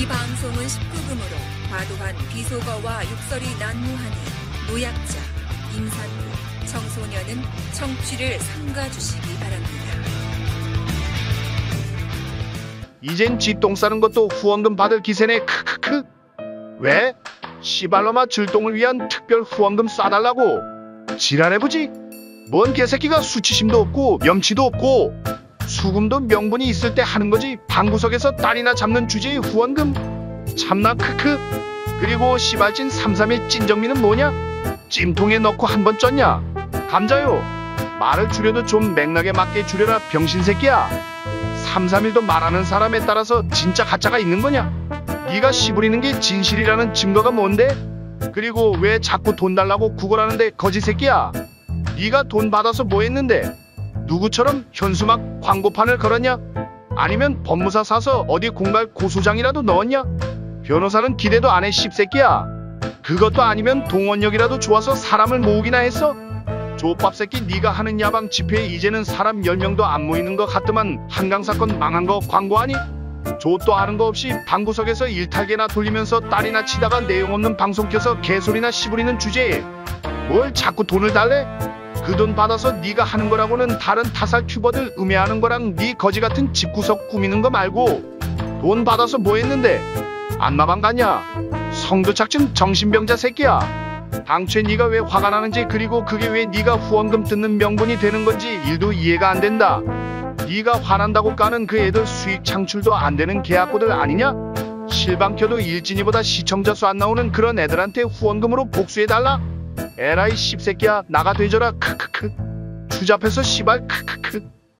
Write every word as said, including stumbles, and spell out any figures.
이 방송은 십구 금으로 과도한 비속어와 욕설이 난무하니 노약자, 임산부, 청소년은 청취를 삼가주시기 바랍니다. 이젠 쥐똥 싸는 것도 후원금 받을 기세네. 크크크. 왜? 씨발로마 질똥을 위한 특별 후원금 쏴달라고. 지랄해보지. 뭔 개새끼가 수치심도 없고 염치도 없고 수금도 명분이 있을 때 하는 거지. 방구석에서 딸이나 잡는 주제의 후원금. 참나. 크크. 그리고 씨발찐 삼삼일 찐정미는 뭐냐? 찜통에 넣고 한 번 쪘냐? 감자요. 말을 줄여도 좀 맥락에 맞게 줄여라 병신새끼야. 삼삼일도 말하는 사람에 따라서 진짜 가짜가 있는 거냐? 네가 씨부리는 게 진실이라는 증거가 뭔데? 그리고 왜 자꾸 돈 달라고 구걸하는데 거지새끼야? 네가 돈 받아서 뭐 했는데? 누구처럼 현수막 광고판을 걸었냐? 아니면 법무사 사서 어디 공갈 고소장이라도 넣었냐? 변호사는 기대도 안 해 씹새끼야. 그것도 아니면 동원력이라도 좋아서 사람을 모으기나 했어? 족밥새끼. 네가 하는 야방 집회에 이제는 사람 열 명도 안 모이는 것 같더만. 한강사건 망한 거 광고하니? 족도 아는 거 없이 방구석에서 일탈계나 돌리면서 딸이나 치다가 내용 없는 방송 켜서 개소리나 씨부리는 주제에 뭘 자꾸 돈을 달래? 그 돈 받아서 네가 하는 거라고는 다른 타살 튜버들 음해하는 거랑 네 거지같은 집구석 꾸미는 거 말고 돈 받아서 뭐 했는데? 안마방 갔냐? 성도착증 정신병자 새끼야. 당최 네가 왜 화가 나는지, 그리고 그게 왜 네가 후원금 뜯는 명분이 되는 건지 일도 이해가 안 된다. 네가 화난다고 까는 그 애들 수익 창출도 안 되는 개학고들 아니냐? 실방 켜도 일진이보다 시청자 수 안 나오는 그런 애들한테 후원금으로 복수해달라? 에라이 씹새끼야. 나가 되져라. 크크크. 추잡해서 씨발. 크크크.